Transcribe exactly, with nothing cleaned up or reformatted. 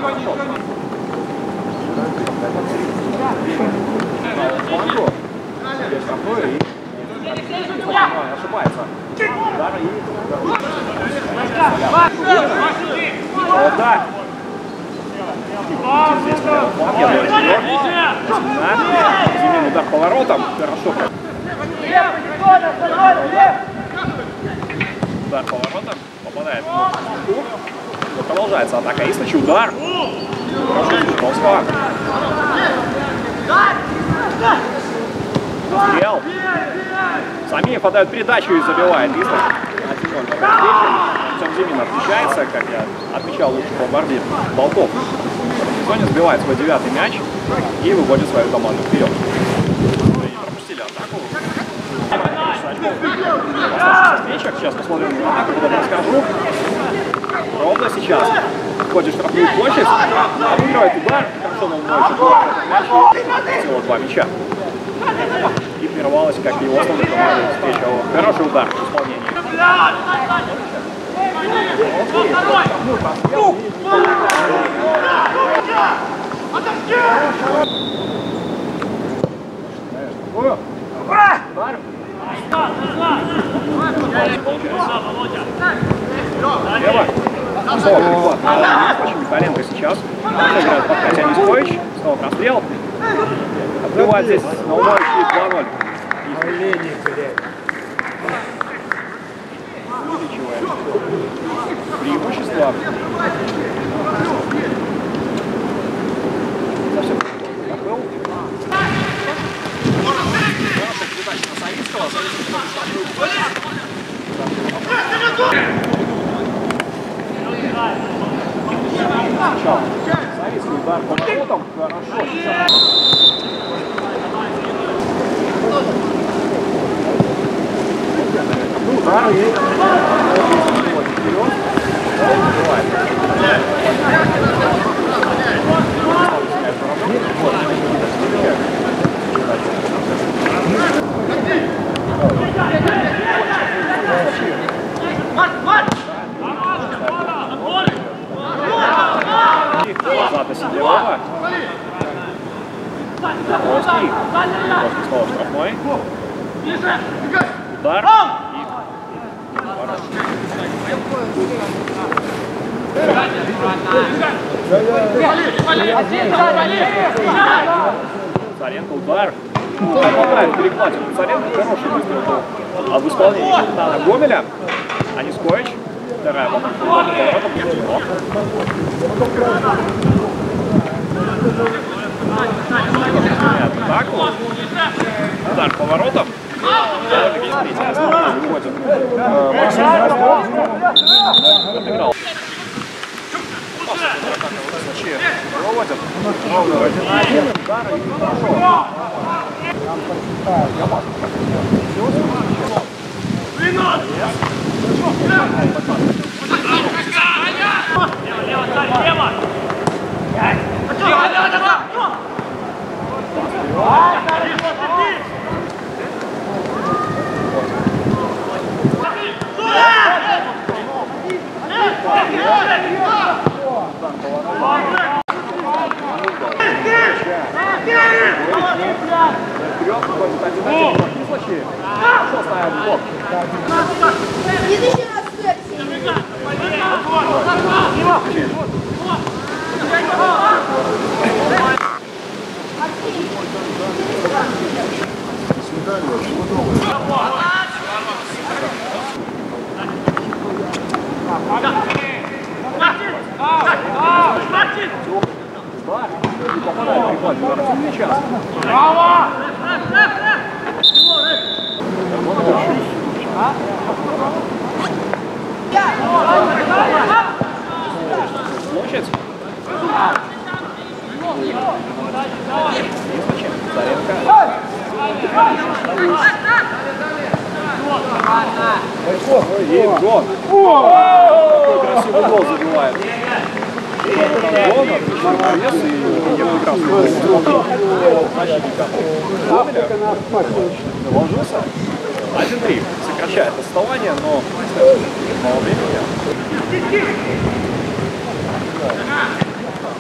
Ошибается. Удар и... Вот так. Зимин удар поворотом. Хорошо. Удар поворотом. Попадает в ногу. Продолжается атака Ислача. Удар. Хорошо, Житковского. Стрел. Самиев отдает передачу и забивает Ислач. Артем Зимин отличается, как я отмечал, лучший бомбардир Болтов. В сезоне сбивает свой девятый мяч и выводит свою команду вперед. Пропустили атаку. Встречах. Сейчас посмотрим на атаку, потом расскажу. Ровно сейчас входит в штрафную площадь, обыгрывает удар, хорошо на умной мяч, всего два мяча. И прервалась, как и его основной командой встреча. Хороший удар в исполнении. Лево. Очень Михаленко сейчас. Играет под Катя Нискович. Снова прострел. Открывает здесь на умоющий два ноль. Преимущество. Совсем забыл. Хорошая передача на Савицкого. Савицкий удар по воротам. Хорошо. Удар и Зата Сидорова. Волоский. Волоский снова штрафной. Удар. Царенко удар. Попадает, перехватит. Царенко хороший выстрел был. А в исполнении капитана Гомеля Анискович. Вторая попытка поворотом. Атаку. Удар поворотом. Выходит. Отыграл. Проводят. Ровно один на один. Удар и хорошо. Лево, лево, лево! Хорошо ставит блок. Браво! Получается? И гол. Какой красивый гол забивает. Гол, отличный навес и не прекрасный защитника. Наложился. один-три. Сокращает отставание, но мало времени.